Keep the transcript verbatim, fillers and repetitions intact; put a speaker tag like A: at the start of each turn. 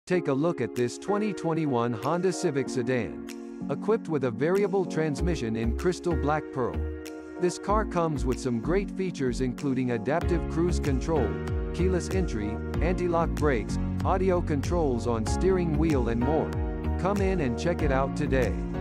A: Take a look at this twenty twenty-one Honda Civic Sedan. Equipped with a variable transmission in crystal black pearl. This car comes with some great features including adaptive cruise control, keyless entry, anti-lock brakes, audio controls on steering wheel and more. Come in and check it out today.